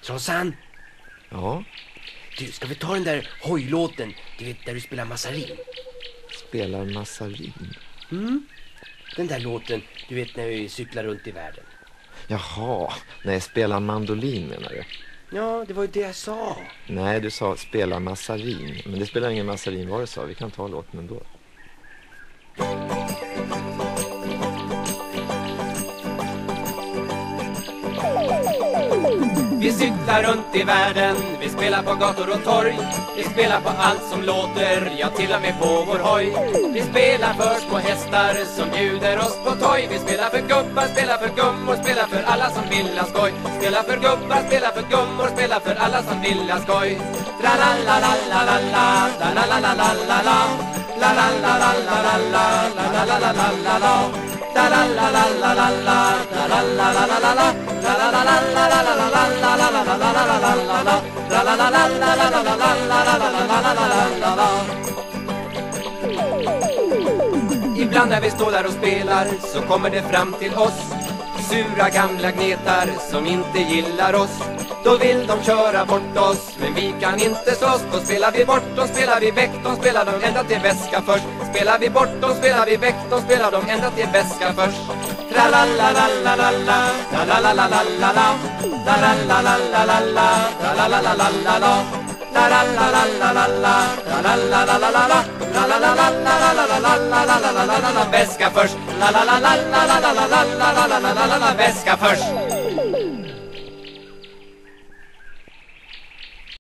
Trossan? Ja? Du, ska vi ta den där hojlåten, du vet, där du spelar massarin? Spelar massarin? Den där låten, du vet, när vi cyklar runt i världen. Jaha, nej, spela mandolin menar du? Ja, det var ju det jag sa. Nej, du sa spela massarin. Men det spelar ingen massarin vad du sa, vi kan ta låten ändå. Vi cyklar runt i världen, vi spelar på gator och torg. Vi spelar på allt som låter, ja till och med på vår hoj. Vi spelar för små hästar som bjuder oss på toj. Vi spelar för gubbar, spelar för gummor, spelar för alla som vill ha skoj. Spelar för gubbar, spelar för gummor, spelar för alla som vill ha skoj. Tra-la-la-la-la-la-la, la-la-la-la-la-la, la-la-la-la-la-la-la, la-la-la-la-la-la. La la la la la la la la la la la la la la la. Ibland när vi står där och spelar så kommer det fram till oss sura gamla gnetar som inte gillar oss. Då vill de köra bort oss, men vi kan inte slåss. Då spelar vi bort dem, spelar vi väck dem, spelar de ända till väska först. Spelar vi bort dem, spelar vi väck dem, spelar de ända till väska först. Tra-la-la-la-la-la-la, la-la-la-la-la-la, la-la-la-la-la-la, la-la-la-la-la-la, la-la-la-la-la-la, la-la-la-la-la-la, la-la-la-la-la-la-la-la-la-la-la-la-la-la, väska först. La-la-la-la-la-la-la-la-la-la-la-la-la, väska först.